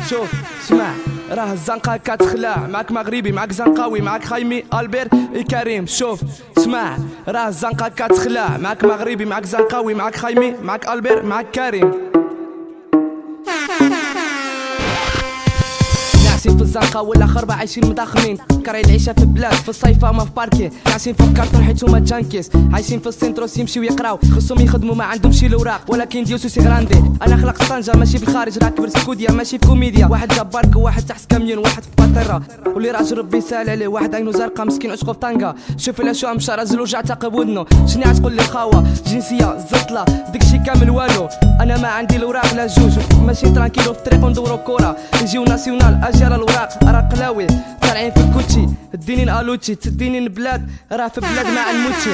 شوف اسمع راه الزنقة كتخلع معاك مغربي معاك زنقاوي معاك خايمي البير كريم. شوف اسمع راه الزنقة كتخلع معاك مغربي معاك زنقاوي معاك خايمي معاك البير معاك كريم. ناعسين في الزنقة والاخر عايشين مضخمين، كراي العيشة في بلاد في الصيفة وما في باركي، ناعسين في كارطون حيت هما جانكيس، عايشين في السنتروس يمشيو يقراو خصهم يخدموا ما عندهمش الاوراق، ولكن ديوسو سي غراندي. انا خلقت في طنجة ماشي في الخارج، راكب رسكوديا ماشي في كوميديا، واحد جاب بارك وواحد تحت كاميون واحد في باطيرة، واللي راجل ربي يسهل عليه، واحد عينو زرقا مسكين عشقو في طنجة، شوف الا شو مشى راجل وجع تعقب ودنو، شني عتقول لي خاوة جنسية زطلة داكشي كامل والو، انا ما عندي الاوراق لا جوج، ماشي ترانكيلو في الطريق وندورو كورة، نجيو ناسيونال اجيال الاوراق راه قلاوي طالعين في الكوتشي، اديني الالوتشي تديني البلاد راه في بلاد مع الموتشي.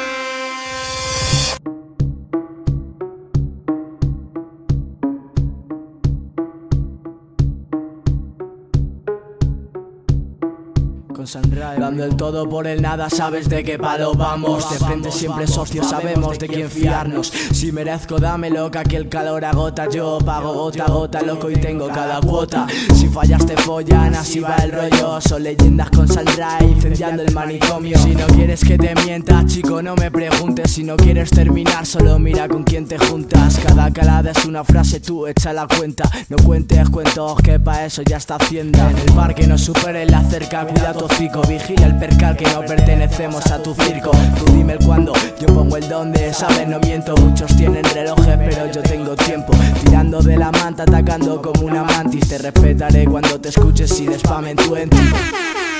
Dando el todo por el nada, sabes de qué palo vamos. De frente siempre socios, sabemos de quién fiarnos. Si merezco dámelo, que aquí el calor agota. Yo pago gota a gota, loco, y tengo cada cuota. Si fallas te follan, así va el rollo. Son leyendas con Sandra incendiando el manicomio. Si no quieres que te mienta, chico, no me preguntes. Si no quieres terminar, solo mira con quién te juntas. Cada calada es una frase, tú echa la cuenta. No cuentes cuentos, que pa' eso ya está Hacienda. En el parque no superes la cerca, cuida tu hocico. Vigila el percal que no pertenecemos a tu circo. Tú dime el cuándo, yo pongo el dónde. Sabes, no miento, muchos tienen relojes, pero yo tengo tiempo. Tirando de la manta, atacando como una mantis. Te respetaré cuando te escuches sin spam en tu enti.